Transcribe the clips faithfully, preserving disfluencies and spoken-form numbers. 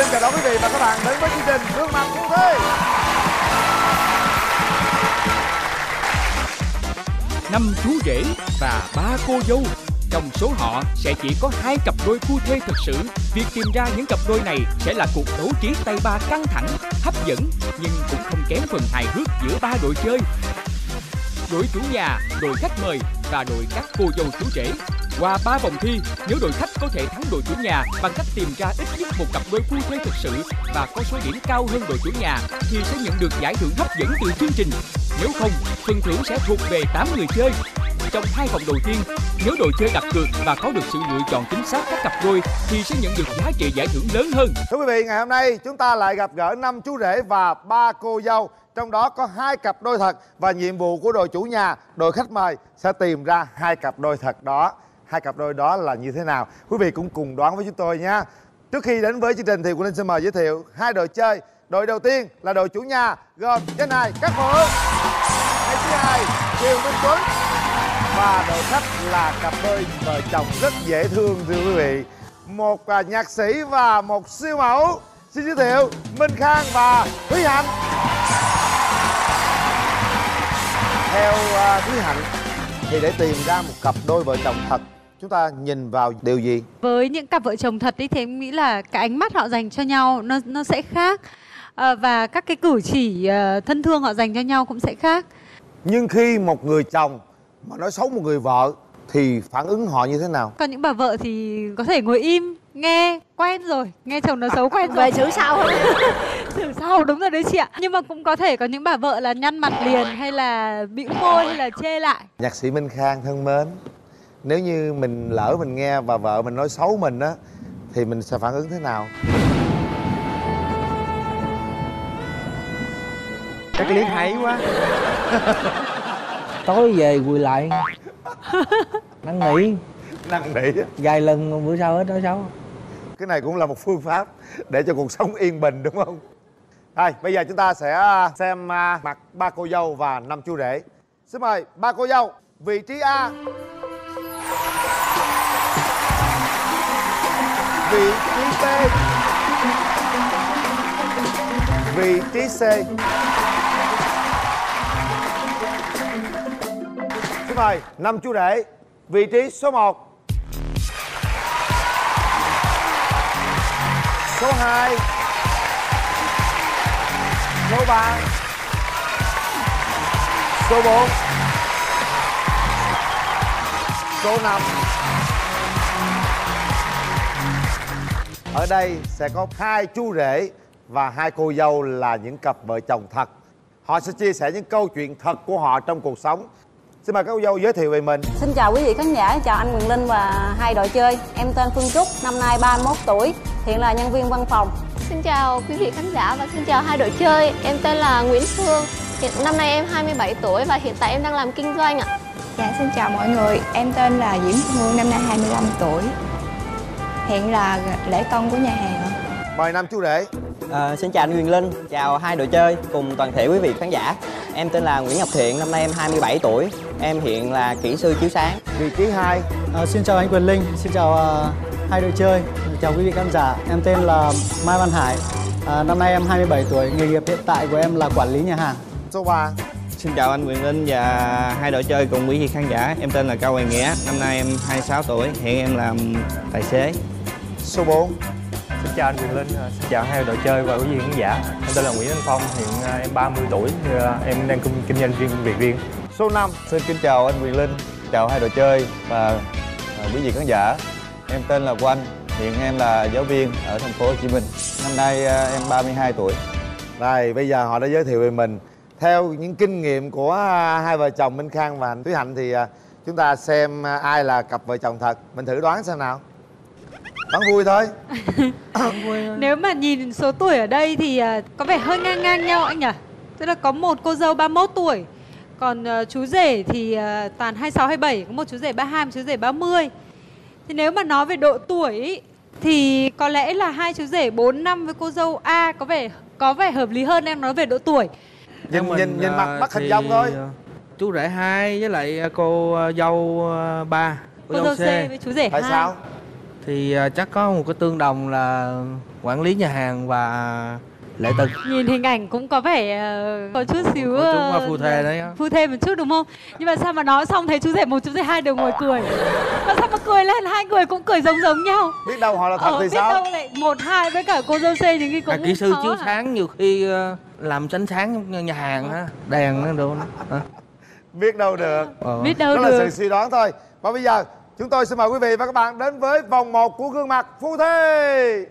Xin chào đón quý vị và các bạn đến với chương trình Gương Mặt Yêu Thương. Năm chú rể và ba cô dâu. Trong số họ sẽ chỉ có hai cặp đôi phu thê thật sự. Việc tìm ra những cặp đôi này sẽ là cuộc đấu trí tay ba căng thẳng, hấp dẫn, nhưng cũng không kém phần hài hước giữa ba đội chơi. Đội chủ nhà, đội khách mời và đội các cô dâu chú rể. Qua ba vòng thi, nếu đội khách có thể thắng đội chủ nhà bằng cách tìm ra ít nhất một cặp đôi phu thê thực sự và có số điểm cao hơn đội chủ nhà thì sẽ nhận được giải thưởng hấp dẫn từ chương trình. Nếu không, phần thưởng sẽ thuộc về tám người chơi. Trong hai vòng đầu tiên, nếu đội chơi đặt cược và có được sự lựa chọn chính xác các cặp đôi thì sẽ nhận được giá trị giải thưởng lớn hơn. Thưa quý vị, ngày hôm nay chúng ta lại gặp gỡ năm chú rể và ba cô dâu. Trong đó có hai cặp đôi thật và nhiệm vụ của đội chủ nhà, đội khách mời sẽ tìm ra hai cặp đôi thật đó. Hai cặp đôi đó là như thế nào? Quý vị cũng cùng đoán với chúng tôi nha. Trước khi đến với chương trình thì Quỳnh Linh xin mời giới thiệu hai đội chơi. Đội đầu tiên là đội chủ nhà gồm Danh Hài, Cát Phượng, ngày thứ hai Kiều Minh Tuấn, và đội khách là cặp đôi vợ chồng rất dễ thương thưa quý vị. Một à, nhạc sĩ và một siêu mẫu. Xin giới thiệu Minh Khang và Thúy Hạnh. Theo uh, Thúy Hạnh thì để tìm ra một cặp đôi vợ chồng thật, chúng ta nhìn vào điều gì? Với những cặp vợ chồng thật ý, thì em nghĩ là cái ánh mắt họ dành cho nhau nó nó sẽ khác, à, và các cái cử chỉ uh, thân thương họ dành cho nhau cũng sẽ khác. Nhưng khi một người chồng mà nói xấu một người vợ thì phản ứng họ như thế nào? Còn những bà vợ thì có thể ngồi im nghe, quen rồi, nghe chồng nói xấu quen rồi. Về xử sau thôi. Xử sau, đúng rồi đấy chị ạ. Nhưng mà cũng có thể có những bà vợ là nhăn mặt liền, hay là bĩu môi, hay là chê lại. Nhạc sĩ Minh Khang thân mến, nếu như mình lỡ mình nghe bà vợ mình nói xấu mình á thì mình sẽ phản ứng thế nào? Các liếc hay quá. Tối về quỳ lại năn nỉ, Năn nỉ vài lần bữa sau hết nói xấu. cái này cũng là một phương pháp để cho cuộc sống yên bình đúng không? Thôi bây giờ chúng ta sẽ xem mặt ba cô dâu và năm chú rể. Xin mời ba cô dâu. Vị trí A, vị trí B, vị trí C. Xin mời năm chú rể. Vị trí số một, số hai, số ba, số bốn, số năm. Ở đây sẽ có hai chú rể và hai cô dâu là những cặp vợ chồng thật. Họ sẽ chia sẻ những câu chuyện thật của họ trong cuộc sống. Xin mời các cô dâu giới thiệu về mình. Xin chào quý vị khán giả, chào anh Quyền Linh và hai đội chơi. Em tên Phương Trúc, năm nay ba mươi mốt tuổi, hiện là nhân viên văn phòng. Xin chào quý vị khán giả và xin chào hai đội chơi. Em tên là Nguyễn Phương, hiện năm nay em hai mươi bảy tuổi và hiện tại em đang làm kinh doanh ạ. Dạ xin chào mọi người, em tên là Diễm Hương, năm nay hai mươi lăm tuổi, hiện là lễ tân của nhà hàng ạ. Mời năm chú rể. À, xin chào anh Quyền Linh, chào hai đội chơi cùng toàn thể quý vị khán giả. Em tên là Nguyễn Ngọc Thiện, năm nay em hai mươi bảy tuổi, em hiện là kỹ sư chiếu sáng. Vị trí hai. À, xin chào anh Quyền Linh, xin chào uh, hai đội chơi, chào quý vị khán giả. Em tên là Mai Văn Hải, à, năm nay em hai mươi bảy tuổi, nghề nghiệp hiện tại của em là quản lý nhà hàng. Số ba. Xin chào anh Quyền Linh và hai đội chơi cùng quý vị khán giả. Em tên là Cao Hoàng Nghĩa, năm nay em hai mươi sáu tuổi, hiện em làm tài xế. Số bốn. Xin chào anh Quyền Linh, xin chào hai đội chơi và quý vị khán giả. Em tên là Nguyễn Anh Phong, hiện em ba mươi tuổi, em đang kinh doanh viên việc riêng. Số năm. Xin kính chào anh Quyền Linh, chào hai đội chơi và quý vị khán giả. Em tên là Quanh, hiện em là giáo viên ở thành phố Hồ Chí Minh. Năm nay em ba mươi hai tuổi. Đây, bây giờ họ đã giới thiệu về mình. Theo những kinh nghiệm của hai vợ chồng Minh Khang và Thúy Hạnh thì chúng ta xem ai là cặp vợ chồng thật. Mình thử đoán xem nào. Đoán vui thôi. Nếu mà nhìn số tuổi ở đây thì có vẻ hơi ngang ngang nhau anh nhỉ? Tức là có một cô dâu ba mươi mốt tuổi, còn uh, chú rể thì uh, toàn hai mươi sáu, hai mươi bảy, có một chú rể ba mươi hai, một chú rể ba mươi. Thì nếu mà nói về độ tuổi ý, thì có lẽ là hai chú rể bốn năm với cô dâu A có vẻ có vẻ hợp lý hơn em nói về độ tuổi. Nhìn mình, nhìn, nhìn mặt bắt hình dong thôi. Chú rể hai với lại cô dâu ba, cô, cô dâu C với chú rể hai. Tại sao? Thì uh, chắc có một cái tương đồng là quản lý nhà hàng và lễ tân. Nhìn hình ảnh cũng có vẻ uh, có chút xíu uh, chúng là phu thê đấy. Phu thê một chút đúng không? Nhưng mà sao mà nói xong thấy chú rể một chú rể hai đều ngồi cười. Mà sao mà cười lên hai người cũng cười giống giống nhau. Biết đâu họ là thật ờ, thì biết sao? đâu lại một hai với cả cô dâu C những cái cũng à, kỹ sư khó chiếu à. sáng nhiều khi uh, làm tránh sáng nhà hàng á, đèn nó đồ đó. Biết đâu được. Ờ. Biết đâu Đó được. là sự suy đoán thôi. Và bây giờ chúng tôi xin mời quý vị và các bạn đến với vòng một của gương mặt phu thê.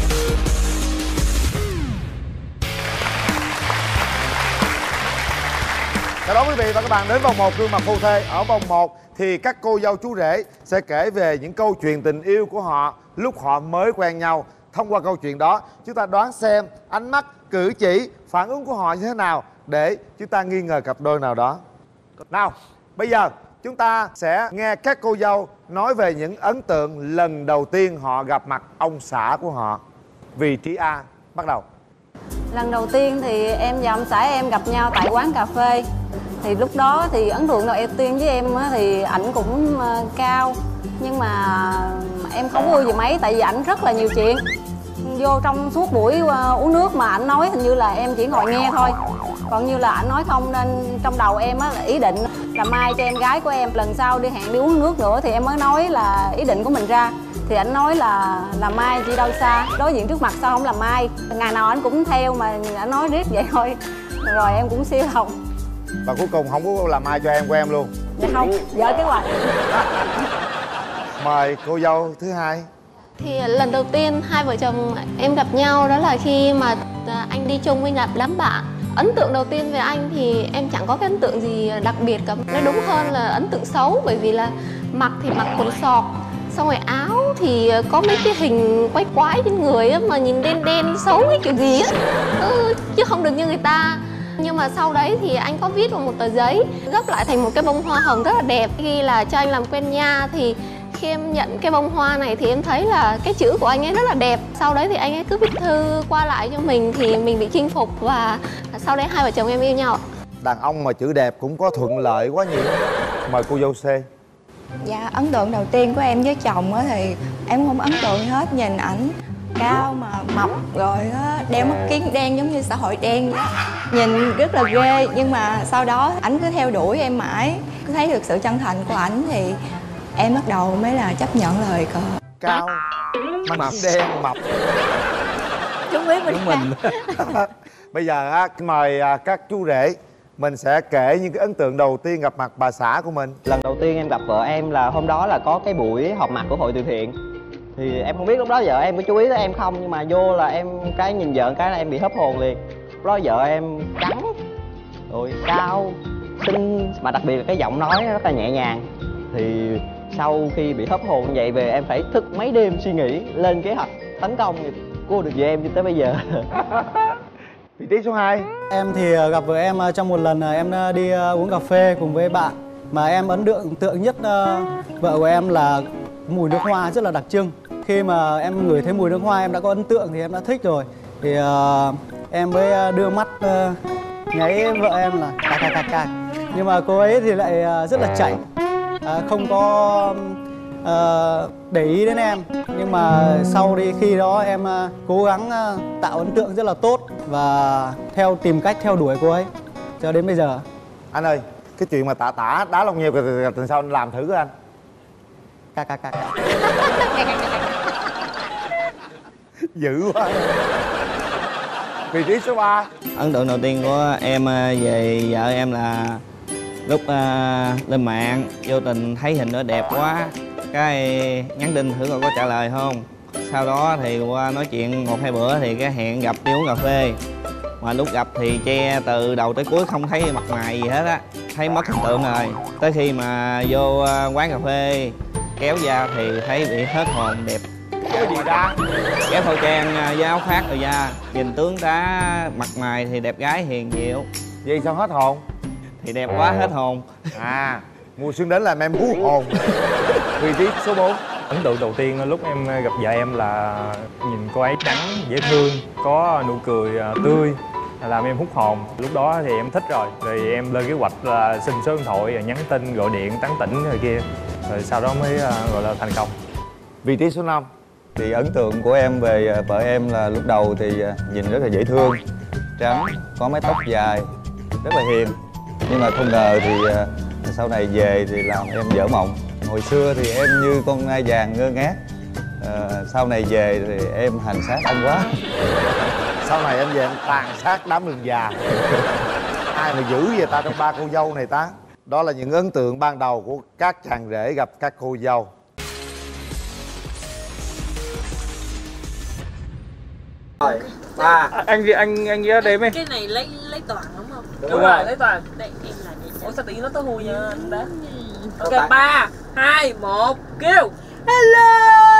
Chào đón quý vị và các bạn đến vòng một gương mặt phu thê. Ở vòng một thì các cô dâu chú rể sẽ kể về những câu chuyện tình yêu của họ lúc họ mới quen nhau. Thông qua câu chuyện đó, chúng ta đoán xem ánh mắt, cử chỉ, phản ứng của họ như thế nào để chúng ta nghi ngờ cặp đôi nào đó. Nào, bây giờ chúng ta sẽ nghe các cô dâu nói về những ấn tượng lần đầu tiên họ gặp mặt ông xã của họ. Vị trí A, bắt đầu. Lần đầu tiên thì em và ông xã em gặp nhau tại quán cà phê. Thì lúc đó thì ấn tượng đầu tiên với em thì ảnh cũng cao. Nhưng mà em không vui gì mấy tại vì ảnh rất là nhiều chuyện. Vô trong suốt buổi uống nước mà ảnh nói hình như là em chỉ ngồi nghe thôi. Còn như là ảnh nói không nên trong đầu em á là ý định là mai cho em gái của em lần sau đi hẹn đi uống nước nữa thì em mới nói là ý định của mình ra. Thì ảnh nói là là mai chi đâu xa, đối diện trước mặt sao không là mai. Ngày nào ảnh cũng theo mà ảnh nói riết vậy thôi. Rồi em cũng siêu lòng. Và cuối cùng không có làm ai cho em của em luôn. Dạ không, vợ kế hoạch. Mời cô dâu thứ hai. Thì lần đầu tiên hai vợ chồng em gặp nhau đó là khi mà anh đi chung với đám bạn. Ấn tượng đầu tiên về anh thì em chẳng có cái ấn tượng gì đặc biệt cả. Nói đúng hơn là ấn tượng xấu, bởi vì là mặc thì mặc quần sọt, xong rồi áo thì có mấy cái hình quái quái trên người á, mà nhìn đen đen xấu cái kiểu gì á, ừ, chứ không được như người ta. Nhưng mà sau đấy thì anh có viết vào một tờ giấy, gấp lại thành một cái bông hoa hồng rất là đẹp, ghi là cho anh làm quen nha. Thì khi em nhận cái bông hoa này thì em thấy là cái chữ của anh ấy rất là đẹp. Sau đấy thì anh ấy cứ viết thư qua lại cho mình thì mình bị chinh phục, và sau đấy hai vợ chồng em yêu nhau. Đàn ông mà chữ đẹp cũng có thuận lợi quá nhiều. Mời cô dâu C. Dạ, ấn tượng đầu tiên của em với chồng á thì em không ấn tượng hết. Nhìn ảnh cao mà mập rồi á, đeo mắt kiếng đen giống như xã hội đen vậy. Nhìn rất là ghê, nhưng mà sau đó ảnh cứ theo đuổi em mãi. Cứ thấy được sự chân thành của ảnh thì em bắt đầu mới là chấp nhận lời cờ. Cao, mắt đen, mập. Chúng biết mình, mình. Bây giờ á, mời các chú rể. Mình sẽ kể những cái ấn tượng đầu tiên gặp mặt bà xã của mình. Lần đầu tiên em gặp vợ em là hôm đó là có cái buổi họp mặt của hội từ thiện. Thì em không biết lúc đó vợ em có chú ý tới em không, nhưng mà vô là em cái nhìn vợ cái là em bị hớp hồn liền. Lúc đó vợ em trắng rồi cao xinh, mà đặc biệt là cái giọng nói rất là nhẹ nhàng. Thì sau khi bị hớp hồn như vậy về em phải thức mấy đêm suy nghĩ lên kế hoạch tấn công cô được về em cho tới bây giờ. Vị trí số hai. Em thì gặp vợ em trong một lần em đi uống cà phê cùng với bạn. Mà em ấn tượng tượng nhất vợ của em là mùi nước hoa rất là đặc trưng. Khi mà em ngửi thấy mùi nước hoa em đã có ấn tượng thì em đã thích rồi. Thì uh, em mới đưa mắt uh, nháy vợ em là cà cà cà cà. Nhưng mà cô ấy thì lại uh, rất là chảnh, uh, không có uh, để ý đến em. Nhưng mà sau đi khi đó em uh, cố gắng uh, tạo ấn tượng rất là tốt và theo tìm cách theo đuổi cô ấy cho đến bây giờ. Anh ơi, cái chuyện mà tả tả đá lông nheo từ sau anh làm thử với anh. Cà cà cà cà. Dữ quá. Vị trí số ba. Ấn tượng đầu tiên của em về vợ em là lúc uh, lên mạng vô tình thấy hình nó đẹp quá, cái nhắn tin thử coi có trả lời không. Sau đó thì qua nói chuyện một hai bữa thì cái hẹn gặp đi uống cà phê. Mà lúc gặp thì che từ đầu tới cuối không thấy mặt mày gì hết á, thấy mất hình tượng rồi. Tới khi mà vô quán cà phê kéo ra thì thấy bị hết hồn đẹp. Có gì ra? Kéo khẩu trang với áo khoác rồi ra, nhìn tướng tá mặt mày thì đẹp gái hiền dịu. Vậy sao hết hồn? Thì đẹp quá hết hồn. À, mùa xuân đến là em hú hồn. Vị trí số bốn. Ấn tượng đầu tiên lúc em gặp vợ em là nhìn cô ấy trắng, dễ thương, có nụ cười tươi, làm em hút hồn. Lúc đó thì em thích rồi, rồi em lên kế hoạch là xin số điện thoại, nhắn tin, gọi điện, tán tỉnh rồi kia. Rồi sau đó mới gọi là thành công. Vị trí số năm. Thì ấn tượng của em về vợ em là lúc đầu thì nhìn rất là dễ thương, trắng, có mái tóc dài, rất là hiền. Nhưng mà không ngờ thì sau này về thì làm em vỡ mộng. Hồi xưa thì em như con nai vàng ngơ ngác, à, sau này về thì em hành xác anh quá. Sau này em về em tàn sát đám rừng già. Ai mà giữ về ta trong ba cô dâu này ta? Đó là những ấn tượng ban đầu của các chàng rể gặp các cô dâu. Rồi, ba. À, anh anh anh nhớ đếm đi. Cái này lấy lấy toàn đúng không? Đúng, đúng rồi, rồi, lấy toàn. Đây em là vậy. Ủa sao tự nhiên nó tới hùi nha anh đó. Ok, ba, hai, một, kêu. Hello.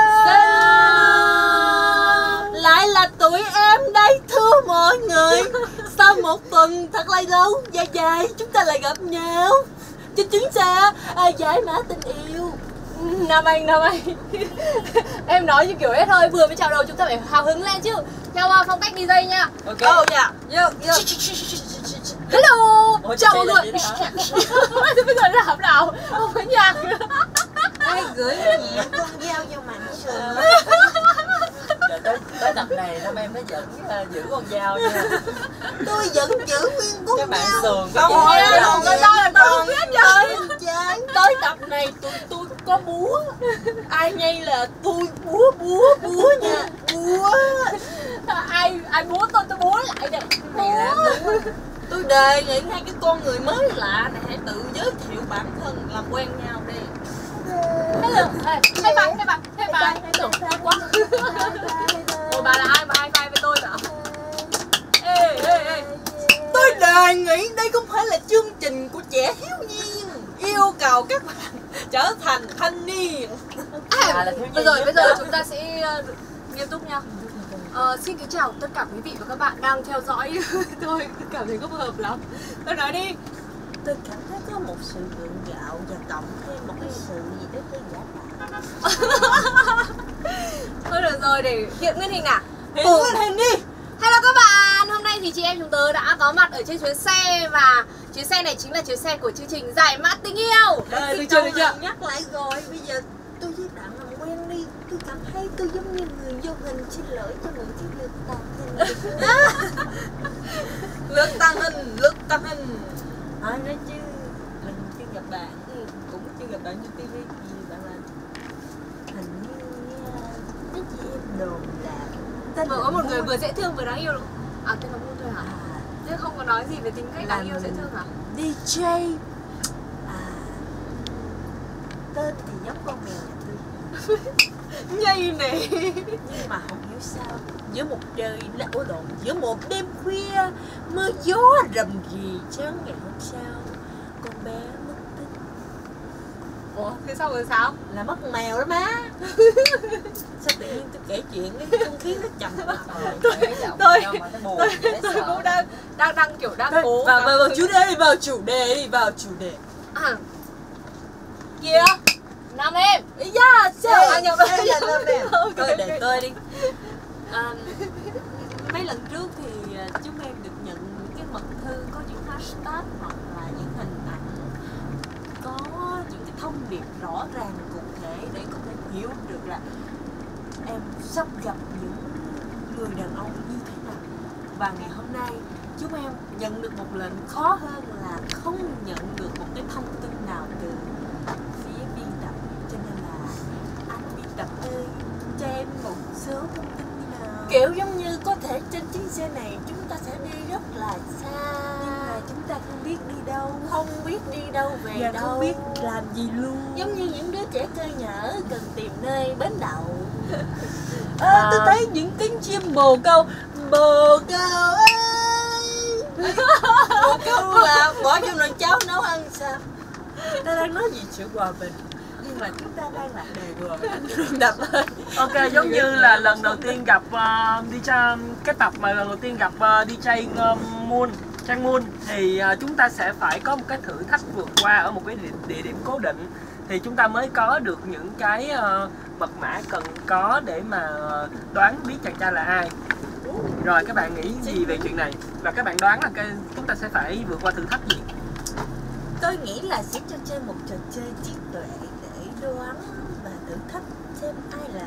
Lại là tụi em đây thưa mọi người. Sau một tuần thật là lâu dài dài chúng ta lại gặp nhau. Cho chúng ta à, giải mã tình yêu. Nam Anh, Nam Anh. Em nói như kiểu hết hơi, vừa mới chào đầu chúng ta phải hào hứng lên chứ. Theo uh, phong cách đi dây nha. Ok. Oh yeah. Yo, yo. Hello. Ủa, chào mọi người. Thì bây giờ làm nào? Không có nhạc. Ai gửi nhẹ con dao vô màn sườn. Tới, tới tập này Nam em mới dẫn uh, giữ con dao nha. Tôi vẫn giữ nguyên con dao. Các bạn sườn không rồi đâu, người ta là tôi không biết rồi. Tới tập này tụi tôi có búa. Ai nhây là tôi búa búa búa nha. Búa. Ai ai búa tôi tôi búa lại đây. Búa. Tôi đề nghị hai cái con người mới lạ này hãy tự giới thiệu bản thân làm quen nhau đi. Hello. Hai bạn, hai bạn, hai bạn. Tưởng quá. Ủa bà là ai mà hai vai với tôi hả? Ê, ê, ê. Tôi đề nghị đây không phải là chương trình của trẻ thiếu nhi. Yêu cầu các bạn trở thành thanh niên. À, bây giờ bây giờ chúng ta sẽ nghiêm túc nha. Ờ, xin kính chào tất cả quý vị và các bạn đang theo dõi. Tôi cảm thấy không hợp lắm. Tôi nói đi. Tôi cảm thấy có một sự gượng gạo và cộng thêm một cái sự gì đó hơi giả tạo. Thôi được rồi, để hiện nguyên hình nào. Hiện nguyên hình đi. Hello các bạn, hôm nay thì chị em chúng tớ đã có mặt ở trên chuyến xe. Và chuyến xe này chính là chuyến xe của chương trình Giải Mã Tình Yêu. Đây, được chưa, được chưa? Nhắc lại rồi, bây giờ tôi với bạn làm quen đi. Tôi cảm thấy tôi giống như người vô hình. Xin lỗi cho những cái lực tàn hình. Lực tàn hình, lực tàn hình. Ai nói chứ, lần đầu tiên gặp bạn, cũng chưa gặp bạn trên tivi gì bạn là hình như mấy chị em đồn là vừa có một người vừa dễ thương vừa đáng yêu đúng không? À, tên là Moon thôi hả? À, chứ không có nói gì về tính cách đáng yêu dễ thương hả? đê gi. À, tên thì giống con mèo nhà tôi. Nhây này. Nhưng mà không hiểu sao giữa một trời là ôi lộn giữa một đêm khuya mưa gió rầm rì, sáng ngày hôm sau con bé mất tích. Ủa thế sao rồi sao? Là mất mèo đó má. Sao tự nhiên tôi kể chuyện cái không khí nó trầm lặng. Tôi tôi tôi tôi cũng đang đang đang kiểu đang cố vào vào chủ đề đi, vào chủ đề đi, vào chủ đề. À kìa Nam em. Ý da sao anh nhầm đây là Nam em. Thôi để tôi đi. À, mấy lần trước thì chúng em được nhận những cái mật thư có những hashtag hoặc là những hình ảnh có những cái thông điệp rõ ràng cụ thể để có thể hiểu được là em sắp gặp những người đàn ông như thế nào. Và ngày hôm nay chúng em nhận được một lệnh khó hơn là không nhận được một cái thông tin nào từ phía biên tập, cho nên là anh biên tập ơi cho em một số thông tin đi nào. Kiểu giống như có thể trên chuyến xe này chúng ta sẽ đi rất là xa, nhưng mà chúng ta không biết đi đâu, không biết đi đâu về và đâu, không biết làm gì luôn. Giống như những đứa trẻ cơ nhở cần tìm nơi bến đậu. À, à, tôi thấy những tiếng chim bồ câu, bồ câu ơi. Bồ câu là bỏ vô nồi cháo nấu ăn sao? Chúng ta đang nói gì sự hòa bình, nhưng mà chúng ta đang là đề hòa bình đập ơi. Ok, giống như là lần đầu tiên gặp uh, đi cha cái tập mà lần đầu tiên gặp uh, đi jay uh, Moon, Trang Moon thì uh, chúng ta sẽ phải có một cái thử thách vượt qua ở một cái địa, địa điểm cố định thì chúng ta mới có được những cái uh, mật mã cần có để mà uh, đoán biết chàng trai là ai. Rồi các bạn nghĩ gì về chuyện này? Và các bạn đoán là cái chúng ta sẽ phải vượt qua thử thách gì? Tôi nghĩ là sẽ cho chơi một trò chơi trí tuệ để đoán và thử thách xem ai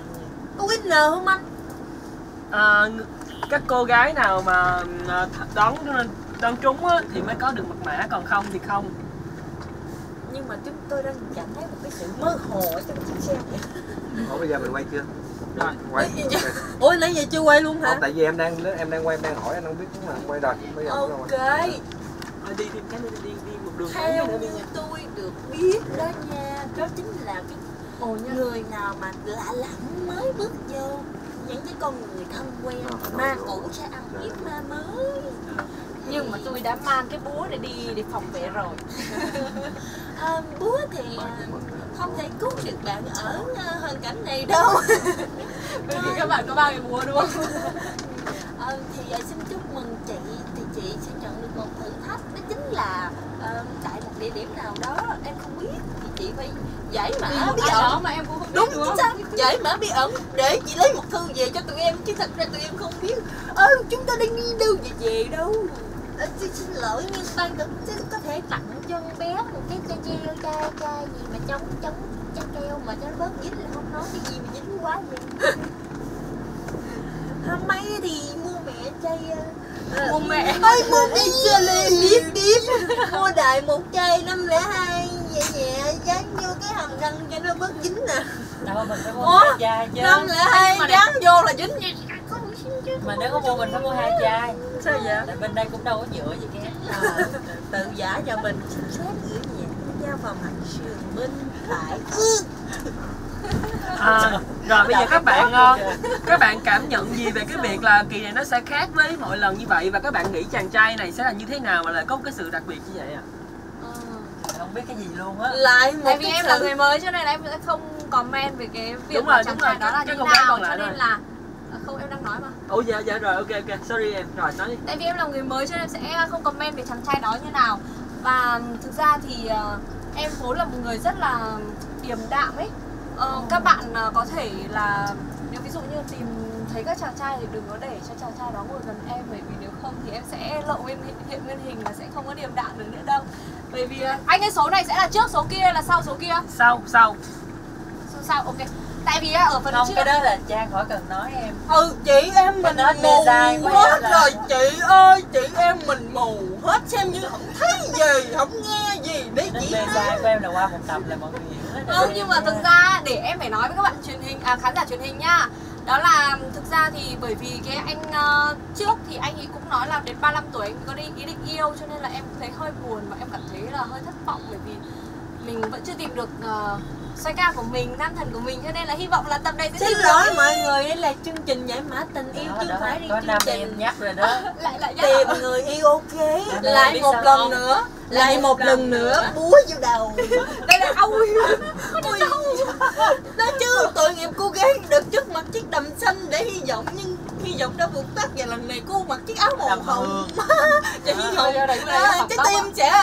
ngờ không anh? À, các cô gái nào mà đoán đoán trúng á, thì mới có được mật mã, còn không thì không. Nhưng mà chúng tôi đang cảm thấy một cái sự mơ hồ ở trong chiếc xe vậy. Ủa bây giờ mình quay chưa? Rồi. Quay. Ủa nãy giờ chưa quay luôn hả? Không, tại vì em đang em đang quay, em đang hỏi anh không biết đúng là quay rồi. Bây giờ ok. Rồi đi đi cái đi đi đi một đường theo như tôi được biết đó nha, đó chính là cái Ồ, người nào mà lạ lẫm mới bước vô, những cái con người thân quen, ma cũ sẽ ăn hiếp ma mới. Nhưng mà tôi đã mang cái búa để đi để phòng vệ rồi. À, búa thì không thể cứu được bạn ở hoàn cảnh này đâu. Bởi vì các bạn có ba cái búa đúng không? À, thì xin chúc mừng chị, thì chị sẽ nhận được một thử thách, đó chính là uh, tại một địa điểm nào đó em không biết thì chị phải giải mã bí ẩn mà em cũng không biết. Đúng chính xác, giải mã bí ẩn để chị lấy một thư về cho tụi em, chứ thật ra tụi em không biết ơ ừ, chúng ta đang đi đâu về về đâu. À, xin, xin lỗi nhưng ban tổ chức có thể tặng cho con bé một cái chai treo chai chai gì mà chống chống chai keo mà cho nó bớt dính, là không nói cái gì mà dính quá vậy. Hôm mấy thì mua mẹ chai uh, mua mẹ ơi mua cái chai điếp điếp mua đại một chai năm lẻ hai nhẹ nhẹ dán vô cái hàm răng cho nó bớt dính nè. Đâu mình phải mua hai chai chứ. Năm lẻ hai dán vô là dính vậy. Mà nếu có mua mình phải mua hai chai. Sao vậy? Tại bên đây cũng đâu có nhựa gì kia. À, tự giả cho mình xin phép gửi nhẹ giao vào mặt sườn bên phải. À, rồi bây giờ các bạn các bạn cảm nhận gì về cái việc là kỳ này nó sẽ khác với mọi lần như vậy, và các bạn nghĩ chàng trai này sẽ là như thế nào mà lại có một cái sự đặc biệt như vậy à? Không biết cái gì luôn á. Lại tại vì em là người mới cho nên là em sẽ không comment về cái việc đúng mà rồi, chàng đúng trai rồi, đó là cái như câu nào, còn lại cho nên rồi. là không, em đang nói mà. Ủa dạ dạ rồi, ok ok, sorry em, rồi nói đi. Tại vì em là người mới cho nên em sẽ không comment về chàng trai đó như nào. Và thực ra thì uh, em vốn là một người rất là điềm đạm ấy. Uh, các bạn uh, có thể là nếu ví dụ như tìm thấy các chàng trai thì đừng có để cho chàng trai đó ngồi gần em, bởi vì nếu không thì em sẽ lộ nguyên hiện nguyên hình và sẽ không có điềm đạm được nữa đâu. Bởi vì uh, anh cái số này sẽ là trước số kia hay là sau số kia? Sau sau. Sau sau, ok. Tại vì ở phần không, trước cái đó là Trang khỏi cần nói em. Ừ chị em mình mù hết rồi chị ơi, chị em mình mù hết, xem như không thấy gì, không nghe gì để chị nói. Sai của em là qua một tập là mọi người hiểu hết. Không, nhưng mà thực ra để em phải nói với các bạn truyền hình, à, khán giả truyền hình nhá. Đó là thực ra thì bởi vì cái anh uh, trước thì anh ấy cũng nói là đến ba mươi lăm tuổi anh có đi ý định yêu, cho nên là em thấy hơi buồn và em cảm thấy là hơi thất vọng, bởi vì mình vẫn chưa tìm được uh, xoay ca của mình, nam thần của mình, cho nên là hy vọng là tập này sẽ xin lỗi mọi người, đây là chương trình giải mã tình yêu chứ không phải đi chương trình em nhắc rồi đó. lại lại nhắc tìm người yêu, ok. Lại một lần nữa, lại một lần nữa búa vô đầu. Đây là ôi nói chứ tội nghiệp cô gái được trước mặt chiếc đầm xanh để hy vọng, nhưng hy vọng đã vụt tắt, và lần này cô mặc chiếc áo màu hồng. Cho hy vọng trái tim sẽ